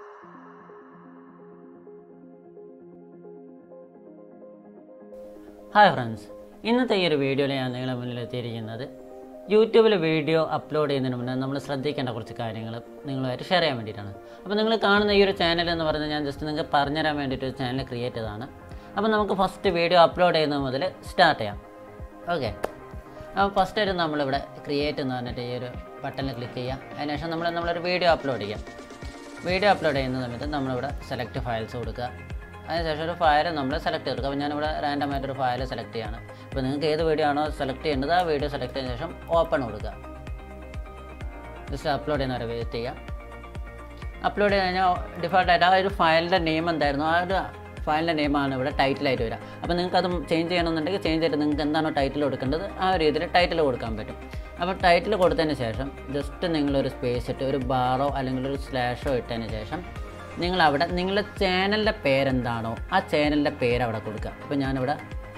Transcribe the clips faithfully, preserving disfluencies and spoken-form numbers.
Hi friends, ഇന്നത്തെ ഈ ഒരു വീഡിയോയിൽ ഞാൻ നിങ്ങളുടെ മുന്നിലെത്തിയിരിക്കുന്നത് യൂട്യൂബിൽ വീഡിയോ അപ്ലോഡ് ചെയ്യുന്നതിന് മുന്നേ നമ്മൾ ശ്രദ്ധിക്കേണ്ട കുറച്ച് കാര്യങ്ങൾ നിങ്ങളുമായിട്ട് ഷെയർ ചെയ്യാൻ വേണ്ടിയിട്ടാണ്. അപ്പോൾ നിങ്ങൾ കാണുന്ന ഈ ഒരു ചാനൽ എന്ന് പറയുന്നത് ഞാൻ ജസ്റ്റ് നിങ്ങൾക്ക് പറഞ്ഞുതരാൻ വേണ്ടിയിട്ട് ഒരു ചാനൽ ക്രിയേറ്റ് ചെയ്തതാണ്. അപ്പോൾ നമുക്ക് ഫസ്റ്റ് വീഡിയോ അപ്ലോഡ് ചെയ്യുന്നത് മുതൽ സ്റ്റാർട്ട് ചെയ്യാം. ഓക്കെ, അപ്പോൾ ഫസ്റ്റായിട്ട് നമ്മളിവിടെ ക്രിയേറ്റ് എന്ന് പറഞ്ഞിട്ട് ഈ ഒരു ബട്ടണിൽ ക്ലിക്ക് ചെയ്യാം. അതിനുശേഷം നമ്മൾ നമ്മളൊരു വീഡിയോ അപ്ലോഡ് ചെയ്യാം. വീഡിയോ അപ്ലോഡ് ചെയ്യുന്ന സമയത്ത് നമ്മളിവിടെ സെലക്ട് ഫയൽസ് കൊടുക്കുക. അതിനുശേഷം ഒരു ഫയൽ നമ്മൾ സെലക്ട് ചെയ്തെടുക്കുക. അപ്പോൾ ഞാനിവിടെ റാൻഡമായിട്ടൊരു ഫയൽ സെലക്ട് ചെയ്യാണ്. അപ്പോൾ നിങ്ങൾക്ക് ഏത് വീഡിയോ ആണോ സെലക്ട് ചെയ്യേണ്ടത് ആ വീഡിയോ സെലക്ട് ചെയ്തതിന് ശേഷം ഓപ്പൺ കൊടുക്കുക. ജസ്റ്റ് അപ്ലോഡ് ചെയ്യുന്ന വരെ വെയിറ്റ് ചെയ്യുക. അപ്ലോഡ് ചെയ്ത് കഴിഞ്ഞാൽ ഡിഫോൾട്ടായിട്ട് ആ ഒരു ഫയലിൻ്റെ നെയിം എന്തായിരുന്നു, ആ ഒരു ഫയലിൻ്റെ നെയിമാണ് ഇവിടെ ടൈറ്റിലായിട്ട് വരിക. അപ്പോൾ നിങ്ങൾക്ക് അത് ചേഞ്ച് ചെയ്യണമെന്നുണ്ടെങ്കിൽ ചേഞ്ച് ചെയ്തിട്ട് നിങ്ങൾക്ക് എന്താണോ ടൈറ്റിൽ കൊടുക്കേണ്ടത് ആ ഒരു രീതിയിൽ ടൈറ്റിൽ കൊടുക്കാൻ പറ്റും. അപ്പോൾ ടൈറ്റിൽ കൊടുത്തതിന് ശേഷം ജസ്റ്റ് നിങ്ങളൊരു സ്പേസ് ഇട്ട് ഒരു ബാറോ അല്ലെങ്കിൽ ഒരു സ്ലാഷോ ഇട്ടതിന് ശേഷം നിങ്ങളവിടെ നിങ്ങളുടെ ചാനലിൻ്റെ പേരെന്താണോ ആ ചാനലിൻ്റെ പേര് അവിടെ കൊടുക്കുക. അപ്പോൾ ഞാനിവിടെ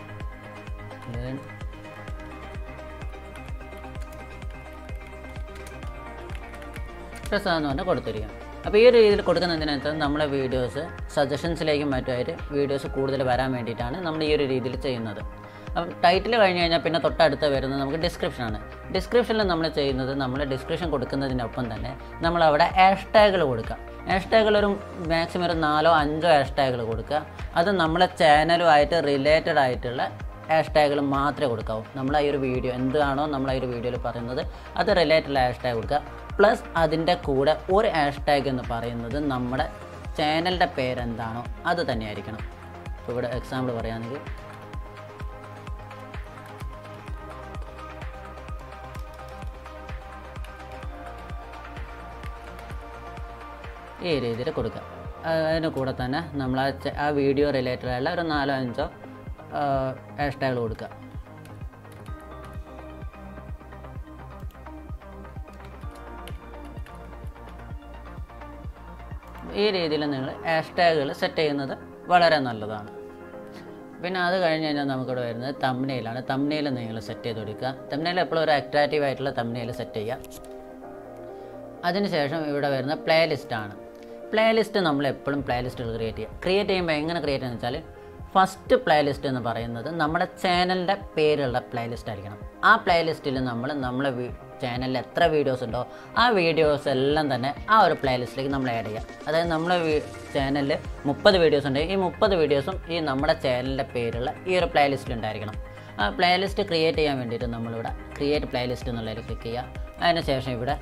പ്രസാദ് എന്ന് പറഞ്ഞാൽ കൊടുത്തിരിക്കുക. അപ്പോൾ ഈ ഒരു രീതിയിൽ കൊടുക്കുന്നതിനകത്ത് നമ്മളെ വീഡിയോസ് സജഷൻസിലേക്കും മറ്റുമായിട്ട് വീഡിയോസ് കൂടുതൽ വരാൻ വേണ്ടിയിട്ടാണ് നമ്മൾ ഈ ഒരു രീതിയിൽ ചെയ്യുന്നത്. അപ്പം ടൈറ്റിൽ കഴിഞ്ഞ് കഴിഞ്ഞാൽ പിന്നെ തൊട്ടടുത്ത് വരുന്നത് നമുക്ക് ഡിസ്ക്രിപ്ഷനാണ്. ഡിസ്ക്രിപ്ഷനിൽ നമ്മൾ ചെയ്യുന്നത് നമ്മൾ ഡിസ്ക്രിപ്ഷൻ കൊടുക്കുന്നതിനൊപ്പം തന്നെ നമ്മളവിടെ ഹാഷ് ടാഗുകൾ കൊടുക്കുക. ഹാഷ് ടാഗുകൾ ഒരു മാക്സിമം ഒരു നാലോ അഞ്ചോ ഹാഷ് ടാഗുകൾ കൊടുക്കുക. അത് നമ്മളെ ചാനലുമായിട്ട് റിലേറ്റഡ് ആയിട്ടുള്ള ഹാഷ് ടാഗുകൾ മാത്രമേ കൊടുക്കാവൂ. നമ്മൾ ആ ഒരു വീഡിയോ എന്താണോ നമ്മൾ ആ ഒരു വീഡിയോയിൽ പറയുന്നത് അത് റിലേറ്റഡ് ഹാഷ് ടാഗ് കൊടുക്കുക. പ്ലസ് അതിൻ്റെ കൂടെ ഒരു ഹാഷ് ടാഗ് എന്ന് പറയുന്നത് നമ്മുടെ ചാനലിൻ്റെ പേരെന്താണോ അത് തന്നെയായിരിക്കണം. ഇപ്പോൾ ഇവിടെ എക്സാമ്പിൾ പറയുകയാണെങ്കിൽ ഈ രീതിയിൽ കൊടുക്കുക. അതിന് കൂടെ തന്നെ നമ്മൾ ആ ആ വീഡിയോ റിലേറ്റഡ് ആയുള്ള ഒരു നാലോ അഞ്ചോ ഹാഷ് ടാഗുകൾ കൊടുക്കുക. ഈ രീതിയിൽ നിങ്ങൾ ഹാഷ് ടാഗുകൾ സെറ്റ് ചെയ്യുന്നത് വളരെ നല്ലതാണ്. പിന്നെ അത് കഴിഞ്ഞ് കഴിഞ്ഞാൽ നമുക്കിവിടെ വരുന്നത് തംബ്നെയിലാണ്. തംബ്നെയിൽ നിങ്ങൾ സെറ്റ് ചെയ്ത് കൊടുക്കുക. തംബ്നെയിൽ എപ്പോഴും ഒരു അട്രാക്റ്റീവ് ആയിട്ടുള്ള തംബ്നെയിൽ സെറ്റ് ചെയ്യുക. അതിനുശേഷം ഇവിടെ വരുന്ന പ്ലേ ലിസ്റ്റാണ്. പ്ലേ ലിസ്റ്റ് നമ്മൾ എപ്പോഴും പ്ലേ ലിസ്റ്റുകൾ ക്രിയേറ്റ് ചെയ്യുക. ക്രിയേറ്റ് ചെയ്യുമ്പോൾ എങ്ങനെ ക്രിയേറ്റ് ചെയ്യുന്നത് വെച്ചാൽ ഫസ്റ്റ് പ്ലേ ലിസ്റ്റ് എന്ന് പറയുന്നത് നമ്മുടെ ചാനലിൻ്റെ പേരുള്ള പ്ലേ ലിസ്റ്റ് ആയിരിക്കണം. ആ പ്ലേ ലിസ്റ്റിൽ നമ്മൾ നമ്മളെ ചാനലിൽ എത്ര വീഡിയോസ് ഉണ്ടോ ആ വീഡിയോസ് എല്ലാം തന്നെ ആ ഒരു പ്ലേ ലിസ്റ്റിലേക്ക് നമ്മൾ ആഡ് ചെയ്യുക. അതായത് നമ്മളെ ചാനലിൽ മുപ്പത് വീഡിയോസ് ഉണ്ട്, ഈ മുപ്പത് വീഡിയോസും ഈ നമ്മുടെ ചാനലിൻ്റെ പേരുള്ള ഈ ഒരു പ്ലേ ലിസ്റ്റിലുണ്ടായിരിക്കണം. ആ പ്ലേ ലിസ്റ്റ് ക്രിയേറ്റ് ചെയ്യാൻ വേണ്ടിയിട്ട് നമ്മളിവിടെ ക്രിയേറ്റ് പ്ലേ ലിസ്റ്റ് എന്നുള്ളതിൽ ക്ലിക്ക് ചെയ്യുക. അതിന് ശേഷം ഇവിടെ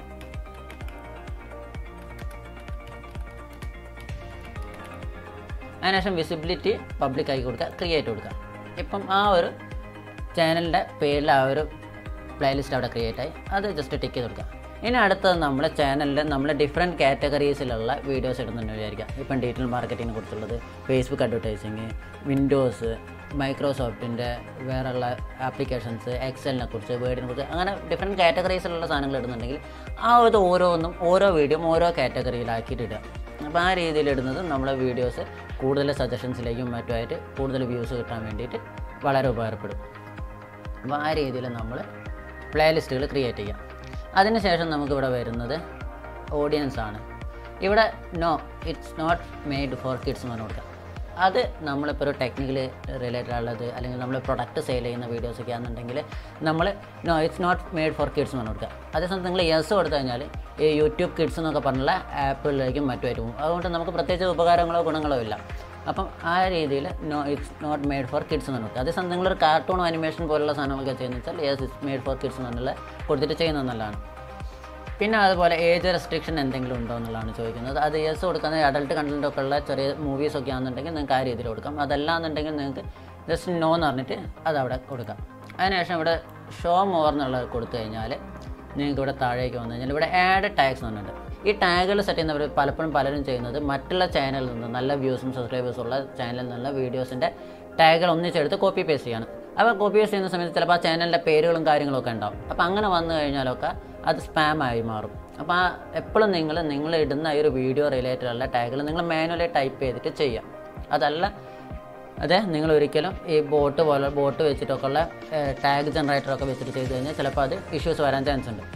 അതിനുശേഷം വിസിബിലിറ്റി പബ്ലിക് ആക്കി കൊടുക്കുക, ക്രിയേറ്റ് കൊടുക്കുക. ഇപ്പം ആ ഒരു ചാനലിൻ്റെ പേരിൽ ആ ഒരു പ്ലേലിസ്റ്റ് അവിടെ ക്രിയേറ്റ് ആയി. അത് ജസ്റ്റ് ടിക്ക് ചെയ്ത് കൊടുക്കുക. ഇനി അടുത്തത് നമ്മുടെ ചാനലിൽ നമ്മൾ ഡിഫറെൻറ്റ് കാറ്റഗറീസിലുള്ള വീഡിയോസ് ഇടുന്നുണ്ട് വിചാരിക്കുക. ഇപ്പം ഡിജിറ്റൽ മാർക്കറ്റിങ്ങിനെ കുറിച്ചുള്ളത്, ഫേസ്ബുക്ക് അഡ്വർടൈസിങ്, വിൻഡോസ്, മൈക്രോസോഫ്റ്റിൻ്റെ വേറെയുള്ള ആപ്ലിക്കേഷൻസ്, എക്സലിനെ കുറിച്ച്, വേർഡിനെ കുറിച്ച്, അങ്ങനെ ഡിഫറെൻറ്റ് കാറ്റഗറീസിലുള്ള സാധനങ്ങൾ ഇടുന്നുണ്ടെങ്കിൽ ആ ഒരു ഓരോന്നും ഓരോ വീഡിയോയും ഓരോ കാറ്റഗറിയിലാക്കിയിട്ട് ഇടുക. അപ്പോൾ ആ രീതിയിൽ ഇടുന്നത് നമ്മളെ വീഡിയോസ് കൂടുതൽ സജഷൻസിലേക്കും മറ്റുമായിട്ട് കൂടുതൽ വ്യൂസ് കിട്ടാൻ വേണ്ടിയിട്ട് വളരെ ഉപകാരപ്പെടും. അപ്പോൾ ആ രീതിയിൽ നമ്മൾ പ്ലേ ലിസ്റ്റുകൾ ക്രിയേറ്റ് ചെയ്യാം. അതിനുശേഷം നമുക്കിവിടെ വരുന്നത് ഓഡിയൻസ് ആണ്. ഇവിടെ no it's not made for kids എന്ന് പറഞ്ഞു കൊടുക്കുക. അത് നമ്മളിപ്പോൾ ഒരു ടെക്നിക്കൽ റിലേറ്റഡ് ഉള്ളത് അല്ലെങ്കിൽ നമ്മൾ പ്രൊഡക്റ്റ് സെയിൽ ചെയ്യുന്ന വീഡിയോസൊക്കെ ആണെന്നുണ്ടെങ്കിൽ നമ്മൾ no it's not made for kids എന്ന് പറഞ്ഞു കൊടുക്കുക. അതേസമയം നിങ്ങൾ യെസ് കൊടുത്തു കഴിഞ്ഞാൽ ഈ യൂട്യൂബ് കിഡ്സ് എന്നൊക്കെ പറഞ്ഞുള്ള ആപ്പുകളിലേക്കും മറ്റുമായിട്ട് പോകും. അതുകൊണ്ട് നമുക്ക് പ്രത്യേകിച്ച് ഉപകാരങ്ങളോ ഗുണങ്ങളോ ഇല്ല. അപ്പം ആ രീതിയിൽ no it's not made for kids എന്ന് പറഞ്ഞു. അതേസമയം നിങ്ങളൊരു കാർട്ടൂൺ അനിമേഷൻ പോലുള്ള സാധനങ്ങളൊക്കെ ചെയ്യുന്നത് വെച്ചാൽ yes it's made for kids എന്നുള്ള കൊടുത്തിട്ട് ചെയ്യുന്നത് നല്ലതാണ്. പിന്നെ അതുപോലെ ഏജ് റെസ്ട്രിക്ഷൻ എന്തെങ്കിലും ഉണ്ടോ എന്നുള്ളതാണ് ചോദിക്കുന്നത്. അത് യെസ് കൊടുക്കുന്നത് അഡൾട്ട് കണ്ടൻറ്റൊക്കെ ഉള്ള ചെറിയ മൂവീസൊക്കെ ആണെന്നുണ്ടെങ്കിൽ നിങ്ങൾക്ക് ആ രീതിയിൽ കൊടുക്കാം. അതല്ലാന്നുണ്ടെങ്കിൽ നിങ്ങൾക്ക് ജസ്റ്റ് നോ എന്ന് പറഞ്ഞിട്ട് അതവിടെ കൊടുക്കാം. അതിനുശേഷം ഇവിടെ ഷോ മോർ എന്നുള്ളത് കൊടുത്തു കഴിഞ്ഞാൽ നിങ്ങൾക്ക് ഇവിടെ താഴേക്ക് വന്നു കഴിഞ്ഞാൽ ഇവിടെ ആഡ് ടാഗ്സ് എന്ന് പറഞ്ഞിട്ടുണ്ട്. ഈ ടാഗുകൾ സെറ്റ് ചെയ്യുന്നവർ പലപ്പോഴും പലരും ചെയ്യുന്നത് മറ്റുള്ള ചാനലിൽ നിന്ന് നല്ല വ്യൂസും സബ്സ്ക്രൈബേഴ്സും ഉള്ള ചാനലിൽ നിന്നുള്ള വീഡിയോസിൻ്റെ ടാഗുകൾ ഒന്നിച്ചെടുത്ത് കോപ്പി പേസ്റ്റ് ചെയ്യാണ്. അപ്പോൾ കോപ്പി പേസ്റ്റ് ചെയ്യുന്ന സമയത്ത് ചിലപ്പോൾ ആ ചാനലിൻ്റെ പേരുകളും കാര്യങ്ങളൊക്കെ ഉണ്ടാവും. അപ്പോൾ അങ്ങനെ വന്നു കഴിഞ്ഞാലൊക്കെ അത് സ്പാമായി മാറും. അപ്പോൾ ആ എപ്പോഴും നിങ്ങൾ നിങ്ങൾ ഇടുന്ന ഈ ഒരു വീഡിയോ റിലേറ്റഡ് ഉള്ള ടാഗുകൾ നിങ്ങൾ മാനുവലി ടൈപ്പ് ചെയ്തിട്ട് ചെയ്യാം. അതല്ല അതെ നിങ്ങൾ ഒരിക്കലും ഈ ബോട്ട് പോലെ ബോട്ട് വെച്ചിട്ടൊക്കെ ഉള്ള ടാഗ് ജനറേറ്ററൊക്കെ വെച്ചിട്ട് ചെയ്ത് കഴിഞ്ഞാൽ ചിലപ്പോൾ അത് ഇഷ്യൂസ് വരാൻ ചാൻസ് ഉണ്ട്.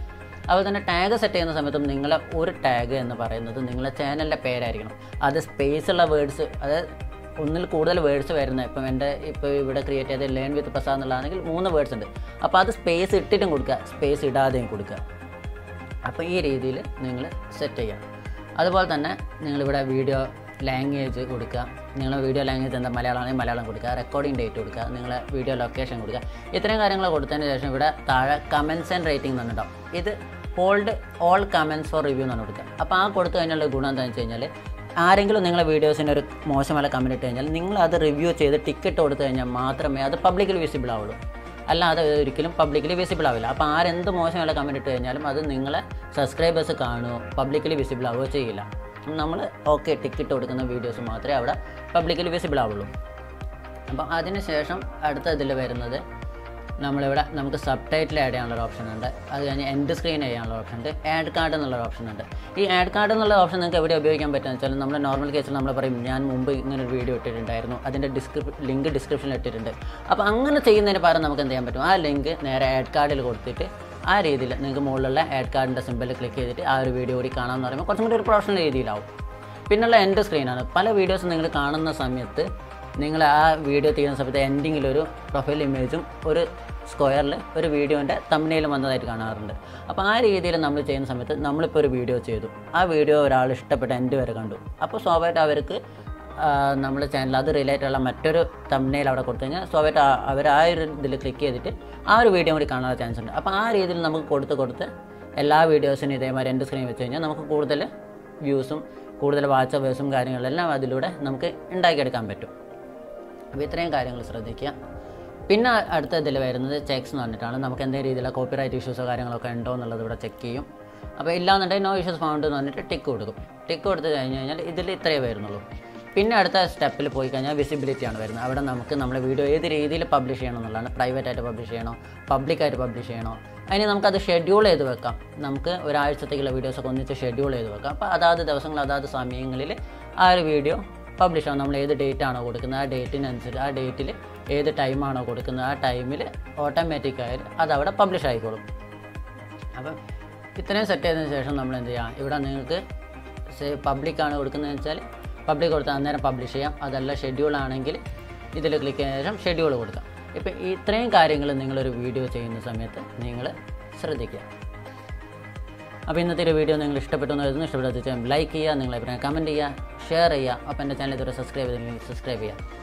അതുപോലെ തന്നെ ടാഗ് സെറ്റ് ചെയ്യുന്ന സമയത്തും നിങ്ങളെ ഒരു ടാഗ് എന്ന് പറയുന്നത് നിങ്ങളെ ചാനലിൻ്റെ പേരായിരിക്കണം. അത് സ്പേസ് ഉള്ള വേർഡ്സ്, അതായത് ഒന്നിൽ കൂടുതൽ വേർഡ്സ് വരുന്നത്. ഇപ്പം എൻ്റെ ഇപ്പോൾ ഇവിടെ ക്രിയേറ്റ് ചെയ്ത ലേൺ വിത്ത് പ്രസാദ് എന്നുള്ളതാണെങ്കിൽ മൂന്ന് വേർഡ്സ് ഉണ്ട്. അപ്പോൾ അത് സ്പേസ് ഇട്ടിട്ടും കൊടുക്കുക, സ്പേസ് ഇടാതെയും കൊടുക്കുക. അപ്പോൾ ഈ രീതിയിൽ നിങ്ങൾ സെറ്റ് ചെയ്യുക. അതുപോലെ തന്നെ നിങ്ങളിവിടെ വീഡിയോ ലാംഗ്വേജ് കൊടുക്കുക. നിങ്ങളുടെ വീഡിയോ ലാംഗ്വേജ് എന്താ, മലയാളമാണെങ്കിൽ മലയാളം കൊടുക്കുക, റെക്കോർഡിംഗ് ഡേറ്റ് കൊടുക്കുക, നിങ്ങളെ വീഡിയോ ലൊക്കേഷൻ കൊടുക്കുക. ഇത്രയും കാര്യങ്ങൾ കൊടുത്തതിന് ശേഷം ഇവിടെ താഴെ കമൻറ്റ്സ് ആൻഡ് റേറ്റിംഗ് എന്ന് പറഞ്ഞിട്ടുണ്ടാവും. ഇത് hold all comments for review എന്ന് പറഞ്ഞു കൊടുക്കുക. അപ്പോൾ ആ കൊടുത്തു കഴിഞ്ഞാൽ ഗുണം എന്താണെന്ന് വെച്ച് കഴിഞ്ഞാൽ ആരെങ്കിലും നിങ്ങളെ വീഡിയോസിന് ഒരു മോശമായ കമൻറ്റ് ഇട്ട് കഴിഞ്ഞാൽ നിങ്ങളത് റിവ്യൂ ചെയ്ത് ടിക്കറ്റ് കൊടുത്തു കഴിഞ്ഞാൽ മാത്രമേ അത് പബ്ലിക്കലി വിസിബിൾ ആവുള്ളൂ. അല്ലാതെ ഒരിക്കലും പബ്ലിക്കലി വിസിബിൾ ആവില്ല. അപ്പോൾ ആരെന്ത് മോശമായ കമൻറ്റ് ഇട്ട് കഴിഞ്ഞാലും അത് നിങ്ങളെ സബ്സ്ക്രൈബേഴ്സ് കാണുമോ പബ്ലിക്കലി വിസിബിൾ ആവുകയോ ചെയ്യില്ല. നമ്മൾ ഓക്കെ ടിക്കറ്റ് കൊടുക്കുന്ന വീഡിയോസ് മാത്രമേ അവിടെ പബ്ലിക്കലി വിസിബിൾ ആവുള്ളൂ. അപ്പം അതിന് ശേഷം അടുത്ത ഇതിൽ വരുന്നത് നമ്മളിവിടെ നമുക്ക് സബ് ടൈറ്റിൽ ആഡ് ചെയ്യാനുള്ള ഓപ്ഷൻ ഉണ്ട്. അത് കഴിഞ്ഞ് എൻഡ് സ്ക്രീൻ ചെയ്യാനുള്ള ഓപ്ഷൻ ഉണ്ട്. ആഡ് കാർഡ് എന്നുള്ള ഓപ്ഷൻ ഉണ്ട്. ഈ ആഡ് കാർഡ് എന്നുള്ള ഓപ്ഷൻ നിങ്ങൾക്ക് എവിടെ ഉപയോഗിക്കാൻ പറ്റുമെന്ന് വെച്ചാൽ നമ്മൾ നോർമൽ കേസിൽ നമ്മൾ പറയും ഞാൻ മുമ്പ് ഇങ്ങനെ ഒരു വീഡിയോ ഇട്ടിട്ടുണ്ടായിരുന്നു, അതിൻ്റെ ഡിസ്ക്രിപ് ലിങ്ക് ഡിസ്ക്രിപ്ഷനിൽ ഇട്ടിട്ടുണ്ട്. അപ്പോൾ അങ്ങനെ ചെയ്യുന്നതിന് പകരം നമുക്ക് എന്ത് ചെയ്യാൻ പറ്റും, ആ ലിങ്ക് നേരെ ആഡ് കാർഡിൽ കൊടുത്തിട്ട് ആ രീതിയിൽ നിങ്ങൾക്ക് മുകളിലുള്ള ആഡ് കാർഡിൻ്റെ സിമ്പിൾ ക്ലിക്ക് ചെയ്തിട്ട് ആ ഒരു വീഡിയോ കൂടി കാണാമെന്ന് പറയുമ്പോൾ കുറച്ചും കൂടി ഒരു പ്രൊഫഷണൽ രീതിയിലാവും. പിന്നുള്ള എൻഡ് സ്ക്രീനാണ്. പല വീഡിയോസ് നിങ്ങൾ കാണുന്ന സമയത്ത് നിങ്ങൾ ആ വീഡിയോ ചെയ്യുന്ന സമയത്ത് എൻഡിങ്ങിലൊരു പ്രൊഫൈൽ ഇമേജും ഒരു സ്ക്വയറിൽ ഒരു വീഡിയോൻ്റെ തംബ്നെയിലും വന്നതായിട്ട് കാണാറുണ്ട്. അപ്പോൾ ആ രീതിയിൽ നമ്മൾ ചെയ്യുന്ന സമയത്ത് നമ്മളിപ്പോൾ ഒരു വീഡിയോ ചെയ്തു, ആ വീഡിയോ ഒരാൾ ഇഷ്ടപ്പെട്ട എൻഡ് വരെ കണ്ടു. അപ്പോൾ സ്വാഭാവികമായിട്ട് അവർക്ക് നമ്മുടെ ചാനൽ അത് റിലേറ്റുള്ള മറ്റൊരു തംബ്നെയിൽ അവിടെ കൊടുത്തു കഴിഞ്ഞാൽ സ്വാഭാവികമായിട്ട് അവർ ആ ഒരു ഇതിൽ ക്ലിക്ക് ചെയ്തിട്ട് ആ ഒരു വീഡിയോ കൂടി കാണാൻ ചാൻസ് ഉണ്ട്. അപ്പോൾ ആ രീതിയിൽ നമുക്ക് കൊടുത്ത് കൊടുത്ത് എല്ലാ വീഡിയോസിനും ഇതേമാതിരി എൻഡ് സ്ക്രീൻ വെച്ച് കഴിഞ്ഞാൽ നമുക്ക് കൂടുതൽ വ്യൂസും കൂടുതൽ വാച്ച് അവേഴ്സും കാര്യങ്ങളെല്ലാം അതിലൂടെ നമുക്ക് ഉണ്ടാക്കിയെടുക്കാൻ പറ്റും. അപ്പോൾ ഇത്രയും കാര്യങ്ങൾ ശ്രദ്ധിക്കുക. പിന്നെ അടുത്ത ഇതിൽ വരുന്നത് ചെക്സ് എന്ന് പറഞ്ഞിട്ടാണ്. നമുക്ക് എന്തെങ്കിലും രീതിയിലുള്ള കോപ്പിറൈറ്റ് ഇഷ്യൂസോ കാര്യങ്ങളൊക്കെ ഉണ്ടോ എന്നുള്ളത് ഇവിടെ ചെക്ക് ചെയ്യും. അപ്പോൾ ഇല്ലാന്നുണ്ടെങ്കിൽ നോ ഇഷ്യൂസ് ഫൗണ്ട് എന്ന് പറഞ്ഞിട്ട് ടിക്ക് കൊടുക്കും. ടിക്ക് കൊടുത്ത് കഴിഞ്ഞ് കഴിഞ്ഞാൽ ഇതിൽ ഇത്രയേ വരുന്നുള്ളൂ. പിന്നെ അടുത്ത സ്റ്റെപ്പിൽ പോയി കഴിഞ്ഞാൽ വിസിബിലിറ്റിയാണ് വരുന്നത്. അവിടെ നമുക്ക് നമ്മുടെ വീഡിയോ ഏത് രീതിയിൽ പബ്ലിഷ് ചെയ്യണം എന്നുള്ളതാണ്. പ്രൈവറ്റായിട്ട് പബ്ലിഷ് ചെയ്യണോ പബ്ലിക്കായിട്ട് പബ്ലിഷ് ചെയ്യണോ, അതിന് നമുക്കത് ഷെഡ്യൂൾ ചെയ്ത് വെക്കാം. നമുക്ക് ഒരാഴ്ചത്തേക്കുള്ള വീഡിയോസൊക്കെ ഒന്നിച്ച് ഷെഡ്യൂൾ ചെയ്ത് വെക്കാം. അപ്പോൾ അതാത് ദിവസങ്ങൾ അതാത് സമയങ്ങളിൽ ആ ഒരു വീഡിയോ പബ്ലിഷ് ആവും. നമ്മൾ ഏത് ഡേറ്റ് ആണോ കൊടുക്കുന്നത് ആ ഡേറ്റിനനുസരിച്ച് ആ ഡേറ്റിൽ ഏത് ടൈമാണോ കൊടുക്കുന്നത് ആ ടൈമിൽ ഓട്ടോമാറ്റിക്കായിട്ട് അതവിടെ പബ്ലിഷ് ആയിക്കോളും. അപ്പം ഇത്രയും സെറ്റ് ചെയ്തതിന് ശേഷം നമ്മൾ എന്ത് ചെയ്യാം, ഇവിടെ നിങ്ങൾക്ക് പബ്ലിക്കാണ് കൊടുക്കുന്നതെന്ന് വെച്ചാൽ പബ്ലിക് കൊടുത്താൽ അന്നേരം പബ്ലിഷ് ചെയ്യാം. അതല്ല ഷെഡ്യൂൾ ആണെങ്കിൽ ഇതിൽ ക്ലിക്ക് ചെയ്തതിന് ശേഷം ഷെഡ്യൂൾ കൊടുക്കാം. ഇപ്പം ഇത്രയും കാര്യങ്ങൾ നിങ്ങളൊരു വീഡിയോ ചെയ്യുന്ന സമയത്ത് നിങ്ങൾ ശ്രദ്ധിക്കുക. അപ്പോൾ ഇന്നത്തെ ഒരു വീഡിയോ നിങ്ങൾ ഇഷ്ടപ്പെട്ടു എന്ന് കരുതുന്നു. ഇഷ്ടപ്പെട്ടു ലൈക്ക് ചെയ്യുക, നിങ്ങളെ അഭിപ്രായം കമൻറ്റ് ചെയ്യുക, ഷെയർ ചെയ്യുക. അപ്പോൾ എൻ്റെ ചാനൽ ഇതുവരെ സബ്സ്ക്രൈബ് ചെയ്തില്ലെങ്കിൽ സബ്സ്ക്രൈബ് ചെയ്യുക.